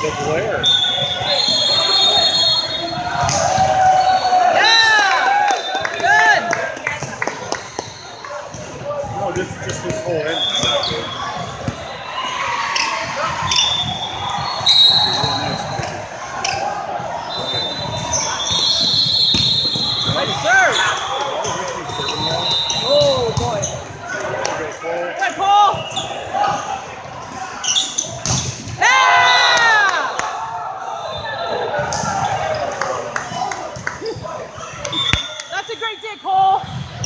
The Blair. Just this whole end. Nice serve. Oh boy. Good Paul. Yeah! That's a great dig, Cole.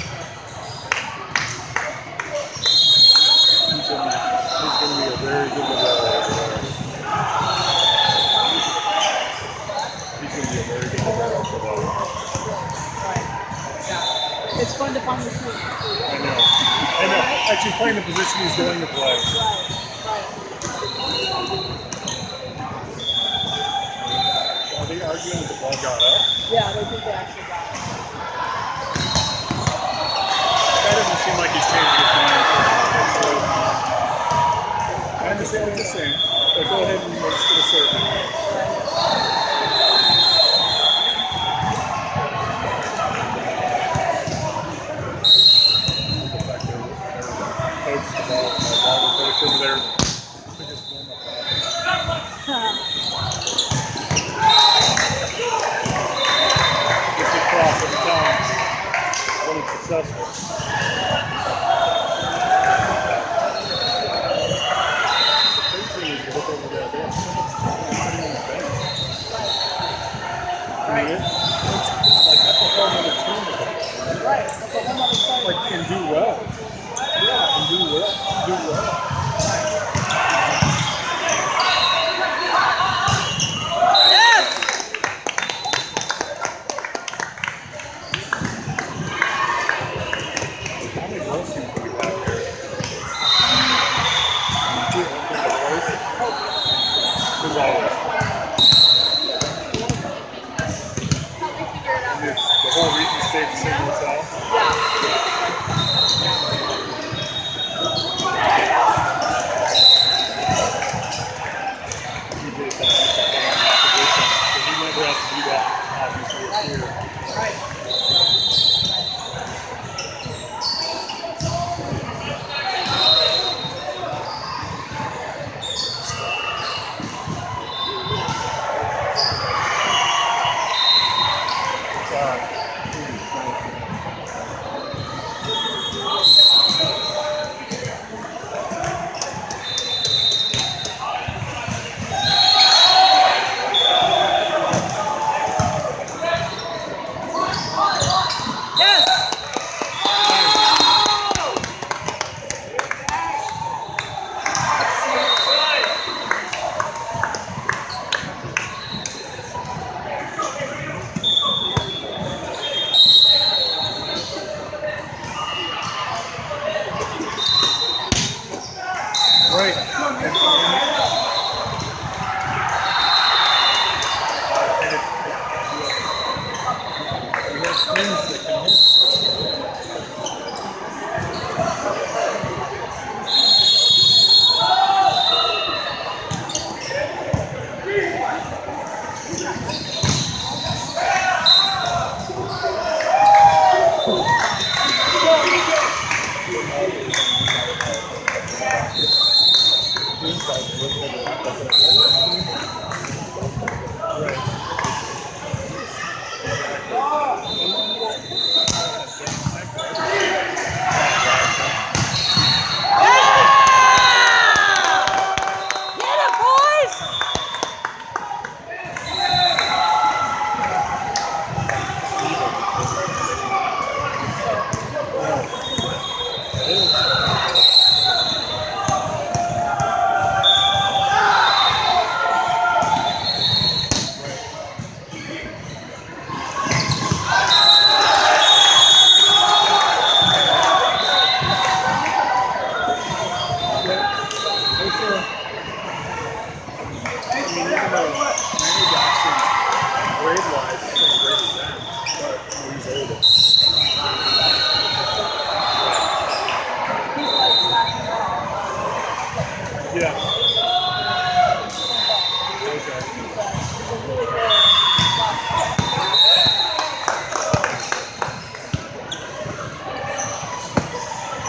He's going to be a very good developer. He's going to be a very good developer. Right. Yeah. It's fun to find the team. I know. Actually playing the position he's going to play. Right. Are they arguing that the ball got up? Yeah, they think they actually got it. That doesn't seem like he's changing his mind. I understand what you're saying, but go ahead and let's get a serve. Coach the ball will finish over there. Gets it across every time. When it's successful. Right. Like that's a whole other team. Right. That's a whole other play. Like and do well. Yeah, and do well. Do well. Yes. How many goals do you have here? As always. The whole region stayed the same hotel. He did that. Because he never has to do that, obviously, here. Right. Right. We have things that can hit.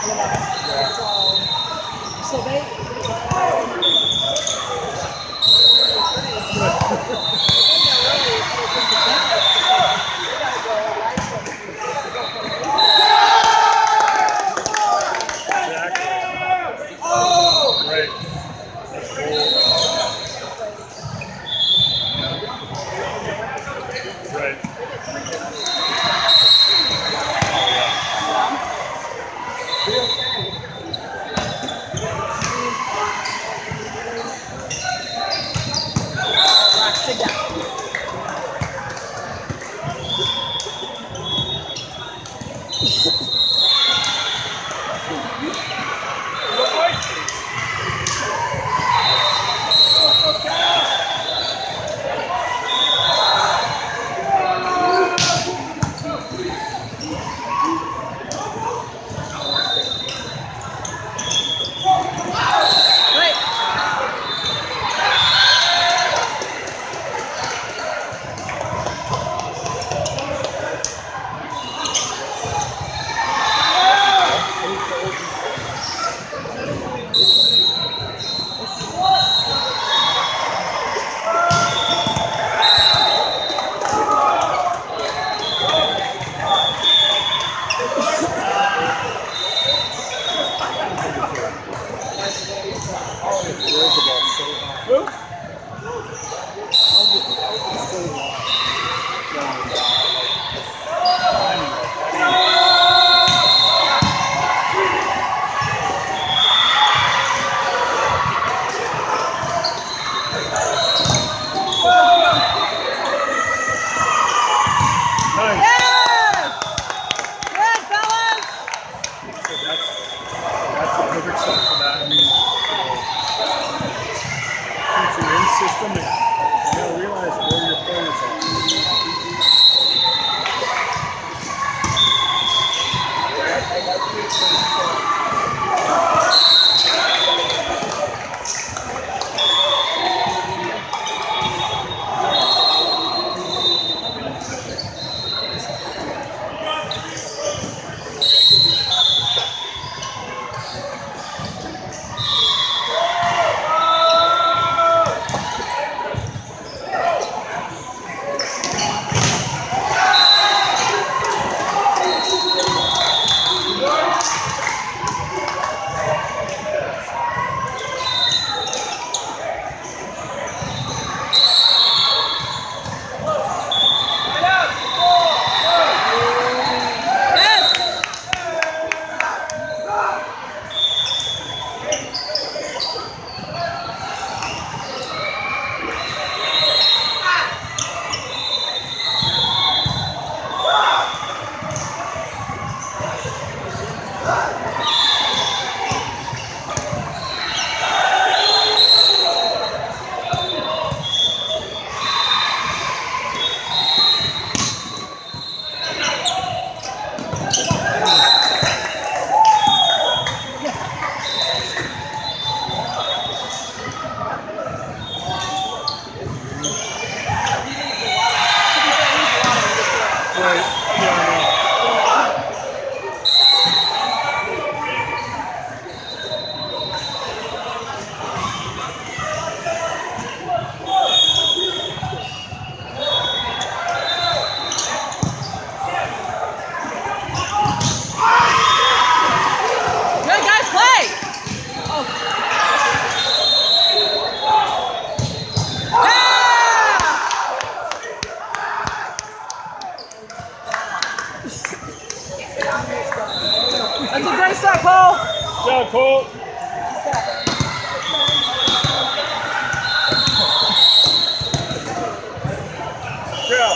you know. So they system, and you gotta realize where your opponents are. That's a great start, Cole. Good job, Cole. Good job.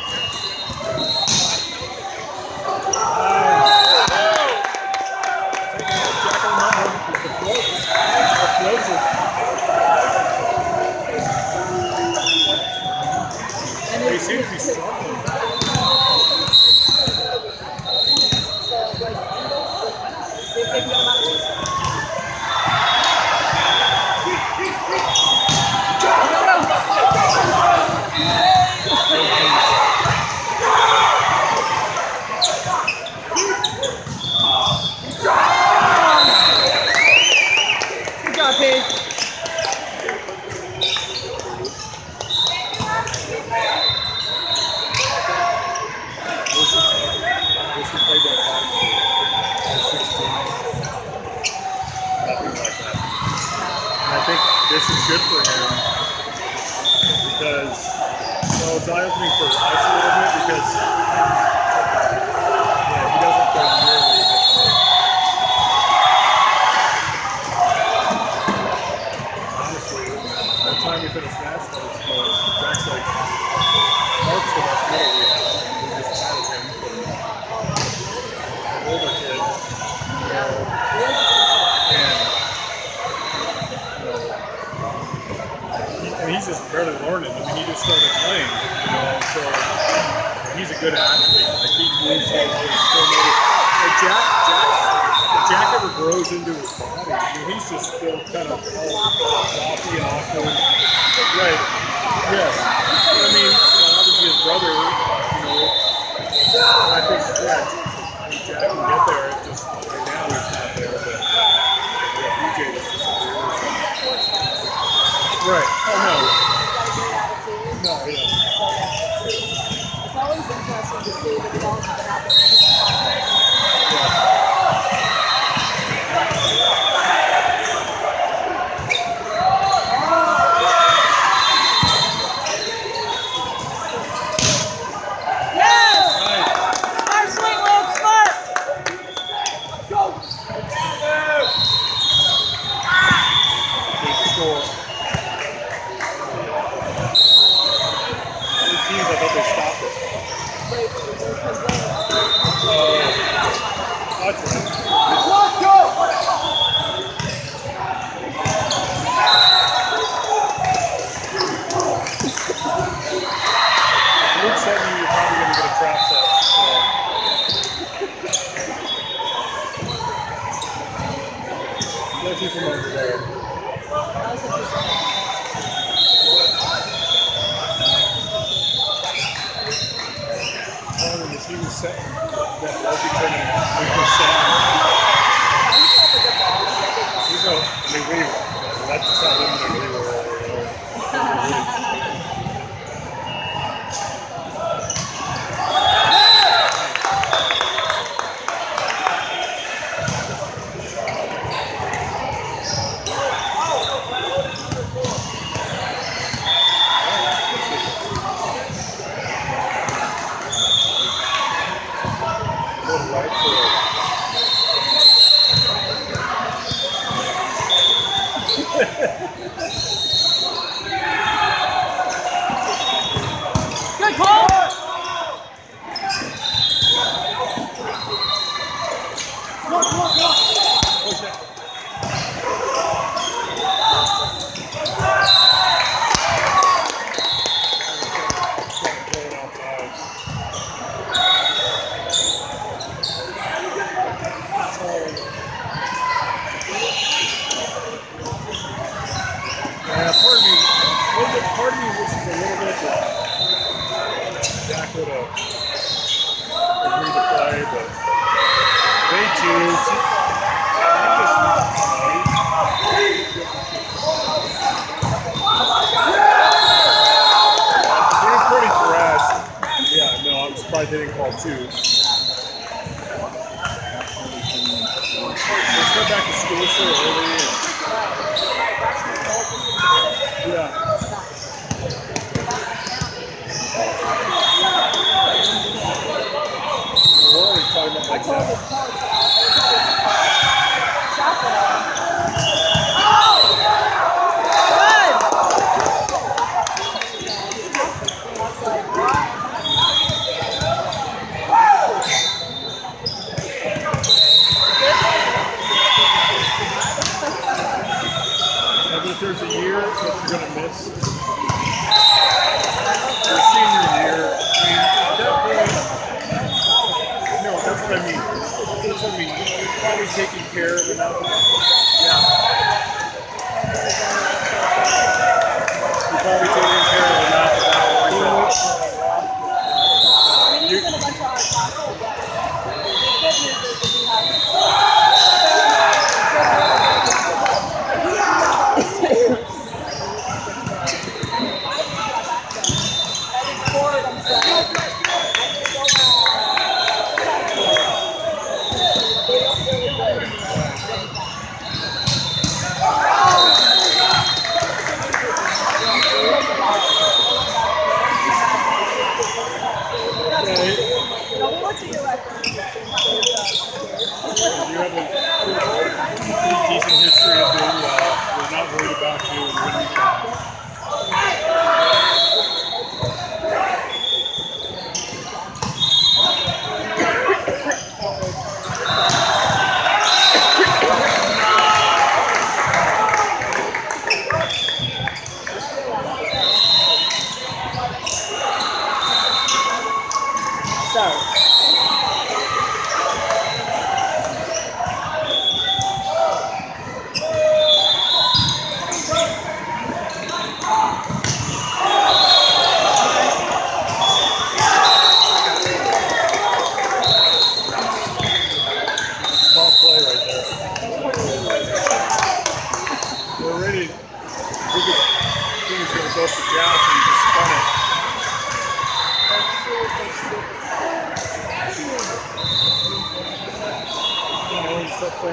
They seem to be struggling. Yeah! this is good for him because, well, it's eye-opening for us a little bit because, yeah, he doesn't play nearly this much. Honestly, by the time we finish match notes, Jack's like, Mark's the best middle we have, and we just added him for the older kid, you know, and, you know, he's just barely learning. I mean, he just started playing, you know, so he's a good athlete. Like, he moves all over, he's still moving. Like, if Jack ever grows into his body, I mean, he's just still kind of all floppy and awkward. Right. Yes. I mean, you know, obviously his brother, you know, I think, yeah, Jack can get there. It's just, right now he's not there, but yeah, BJ is just right. Oh, no. No, yeah. It's always interesting to see the development that happens.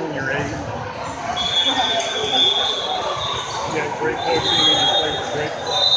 better when you're 8. Yeah, great coaching and you play for great clubs.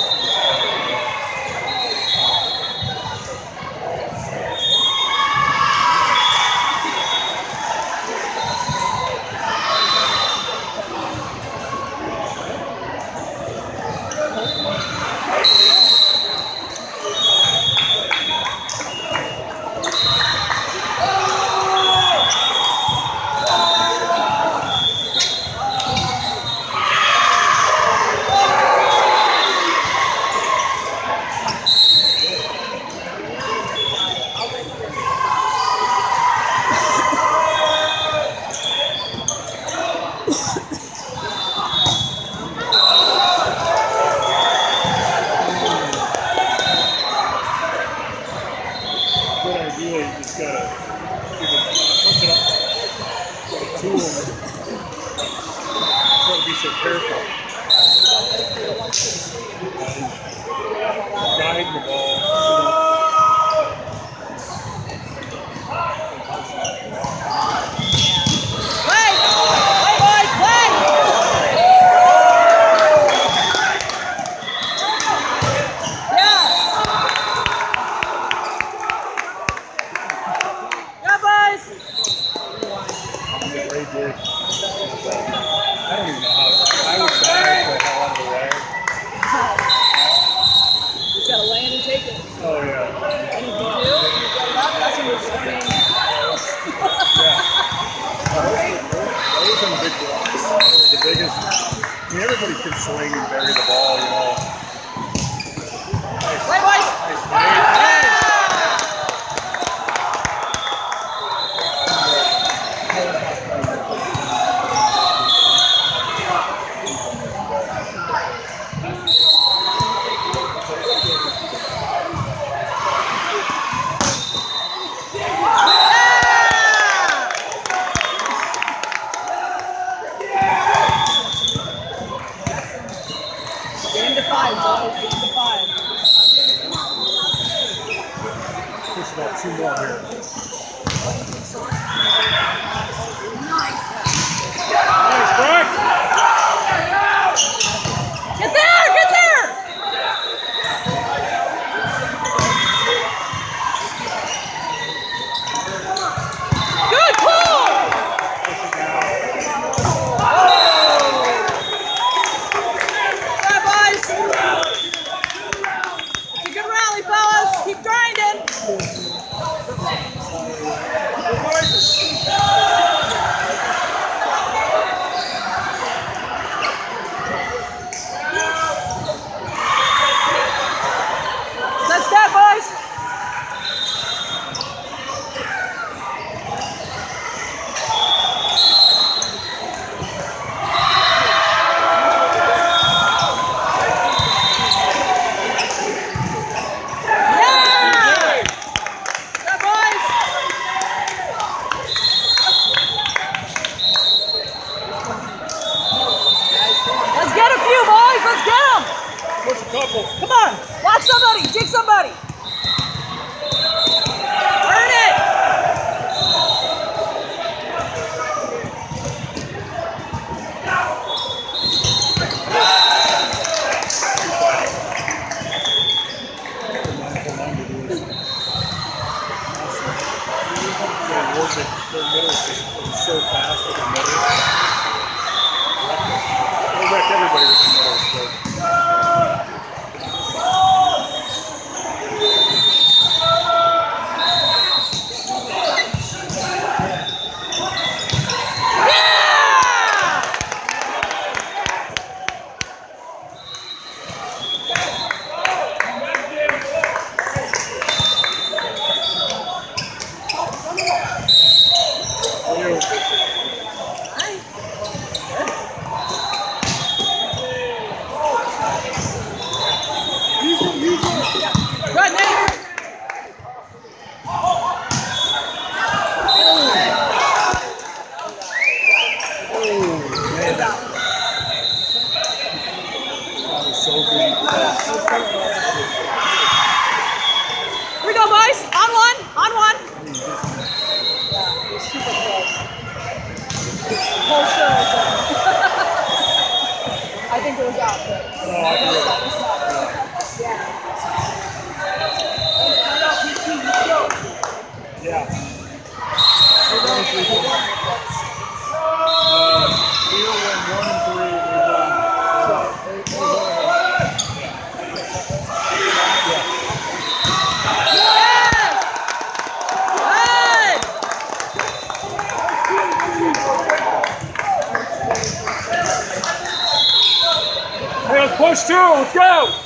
Good idea, you just gotta punch it up. Gotta tool them. Gotta be so careful. Guiding the ball. Great dig. I don't even know how. I would die for the hell out of the way. Just gotta land and take it. Oh, yeah. And if you do, you get it up, that's when you're swimming. Yeah. Those are the big blocks. They were the biggest. I mean, everybody can swing and bury the ball, you know. Nice. Right, boys! Nice. Game to 5, boys. Game to 5. shows up. But No, I can read it. Yeah. Yeah. Field went 1 and 3. Hey, let's push 2. Let's go.